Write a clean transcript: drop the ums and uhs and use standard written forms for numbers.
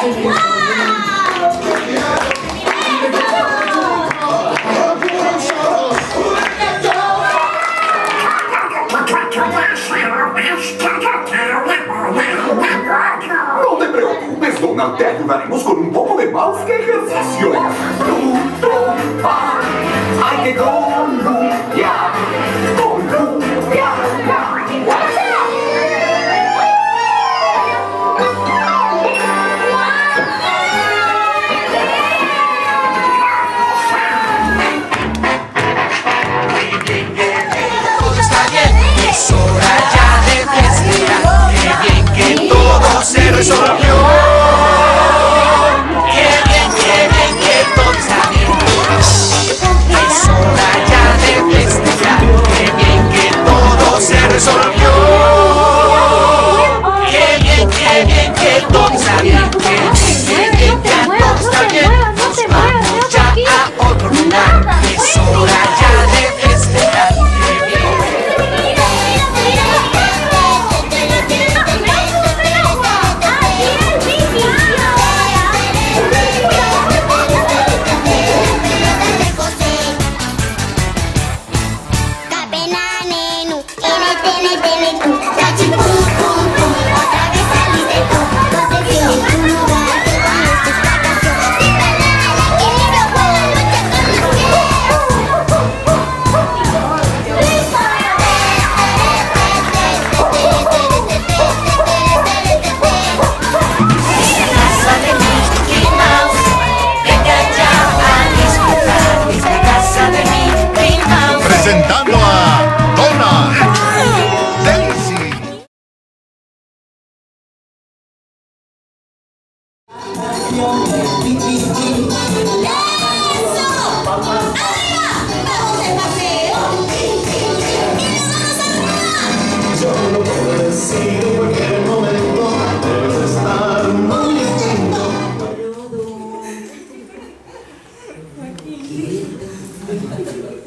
No te preocupes, Donald, te ayudaremos con un poco de mouse que ejercicio. Hay que columpiar, columpiar. Todo está bien, es hora ya de festejar. Qué bien que todo se resolvió. Qué bien que todo está bien. Es hora ya de festejar. Qué bien que todo se resolvió. Qué bien que todo está bien. Qué bien que todo está bien. Nos vamos ya a otro lugar. Es hora ya de festejar. Presentando a Donald, Daisy. Aquí.